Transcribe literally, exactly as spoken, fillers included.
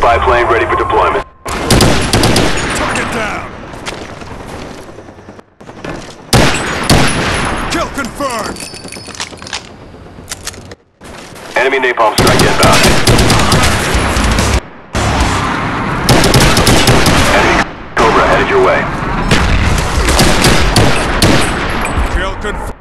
Spy plane ready for deployment. Target down! Kill confirmed! Enemy napalm strike inbound. Enemy Cobra headed your way. Kill confirmed.